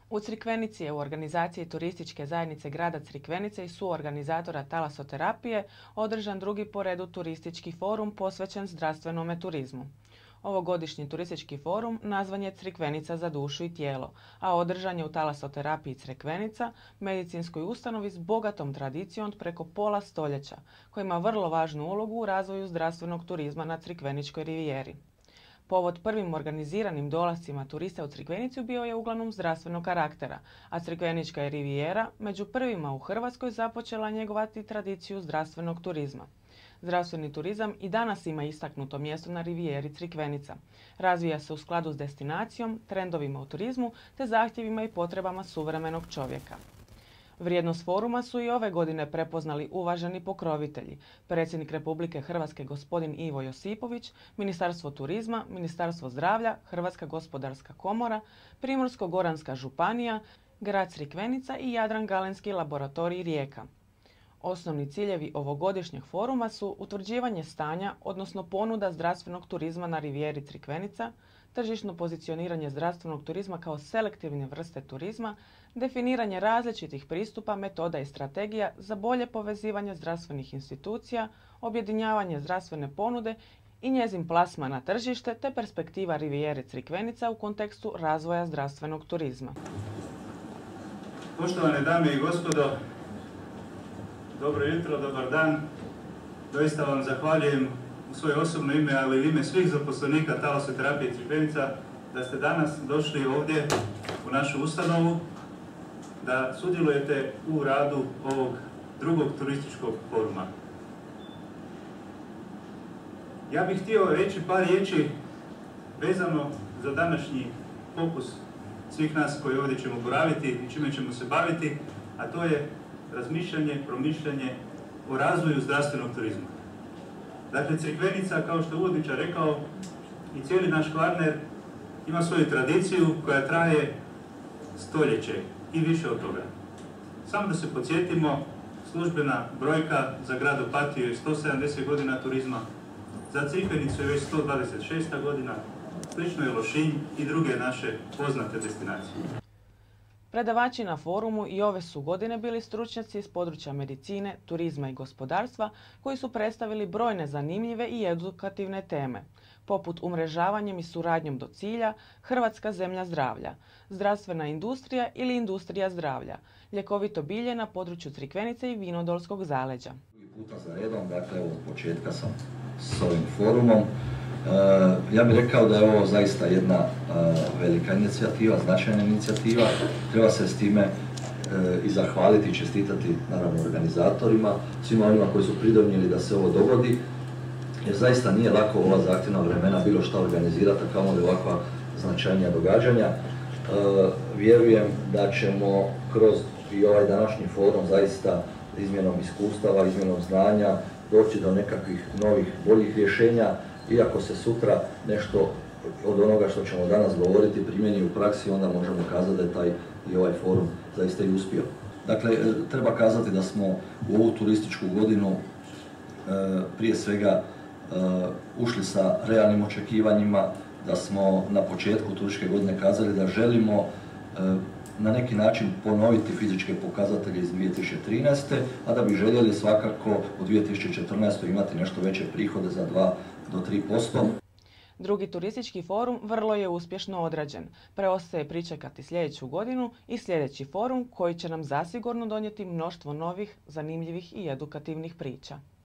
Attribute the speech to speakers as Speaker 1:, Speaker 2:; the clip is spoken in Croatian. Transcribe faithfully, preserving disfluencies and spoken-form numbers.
Speaker 1: U Crikvenici je u organizaciji Turističke zajednice grada Crikvenice i suorganizatora talasoterapije održan drugi po redu turistički forum posvećen zdravstvenome turizmu. Ovogodišnji turistički forum nazvan je Crikvenica za dušu i tijelo, a održan je u talasoterapiji Crikvenica, medicinskoj ustanovi s bogatom tradicijom od preko pola stoljeća, koja ima vrlo važnu ulogu u razvoju zdravstvenog turizma na Crikveničkoj rivijeri. Povod prvim organiziranim dolascima turista u Crikvenicu bio je uglavnom zdravstvenog karaktera, a Crikvenička je rivijera među prvima u Hrvatskoj započela njegovati tradiciju zdravstvenog turizma. Zdravstveni turizam i danas ima istaknuto mjesto na rivijeri Crikvenica. Razvija se u skladu s destinacijom, trendovima u turizmu te zahtjevima i potrebama suvremenog čovjeka. Vrijednost foruma su i ove godine prepoznali uvaženi pokrovitelji, predsjednik Republike Hrvatske gospodin Ivo Josipović, Ministarstvo turizma, Ministarstvo zdravlja, Hrvatska gospodarska komora, Primorsko-goranska županija, grad Crikvenica i Jadran Galenski laboratorij Rijeka. Osnovni ciljevi ovogodišnjeg foruma su utvrđivanje stanja, odnosno ponuda zdravstvenog turizma na rivijeri Crikvenica, tržišno pozicioniranje zdravstvenog turizma kao selektivne vrste turizma, definiranje različitih pristupa, metoda i strategija za bolje povezivanje zdravstvenih institucija, objedinjavanje zdravstvene ponude i njezin plasman na tržište te perspektiva rivijere Crikvenica u kontekstu razvoja zdravstvenog turizma.
Speaker 2: Poštovane dame i gospodo, dobro jutro, dobar dan. Doista vam zahvaljujem u svoje osobno ime, ali i ime svih zaposlenika talasoterapije Crikvenica da ste danas došli ovdje u našu ustanovu, da sudjelujete u radu ovog drugog turističkog foruma. Ja bih htio reći par riječi vezano za današnji fokus svih nas koji ovdje ćemo boraviti i čime ćemo se baviti, a to je razmišljanje, promišljanje o razvoju zdravstvenog turizma. Dakle, Crikvenica, kao što je uvodničar rekao, i cijeli naš Kvarner ima svoju tradiciju koja traje stoljeće i više od toga. Samo da se podsjetimo, službena brojka za grad Opatiju je sto sedamdeset godina turizma, za Crikvenicu je već sto dvadeset šesta godina, slično je Lošinj i druge naše poznate destinacije.
Speaker 1: Predavači na forumu i ove su godine bili stručnjaci iz područja medicine, turizma i gospodarstva koji su predstavili brojne zanimljive i edukativne teme, poput umrežavanjem i suradnjom do cilja, Hrvatska zemlja zdravlja, zdravstvena industrija ili industrija zdravlja, ljekovito bilje na području Crikvenice i Vinodolskog zaleđa.
Speaker 3: Drugi puta za redom, dakle od početka sam s ovim forumom. Ja bih rekao da je ovo zaista jedna velika inicijativa, značajna inicijativa. Treba se s time i zahvaliti i čestitati naravno organizatorima, svima onima koji su pridonijeli da se ovo dogodi, jer zaista nije lako u ova zahtjevna vremena bilo što organizirati, a kamoli ovakva značajnija događanja. Vjerujem da ćemo kroz i ovaj današnji forum zaista izmjenom iskustava, izmjenom znanja doći do nekakvih novih, boljih rješenja. Iako se sutra nešto od onoga što ćemo danas govoriti primjeni u praksi, onda možemo kazati da je taj i ovaj forum zaista i uspio. Dakle, treba kazati da smo u ovu turističku godinu prije svega ušli sa realnim očekivanjima, da smo na početku turističke godine kazali da želimo na neki način ponoviti fizičke pokazatelje iz dvije tisuće trinaeste. a da bi željeli svakako u dvije tisuće četrnaestoj. imati nešto veće prihode za dva do tri posto.
Speaker 1: Drugi turistički forum vrlo je uspješno odrađen. Preostaje pričekati sljedeću godinu i sljedeći forum koji će nam zasigurno donijeti mnoštvo novih, zanimljivih i edukativnih priča.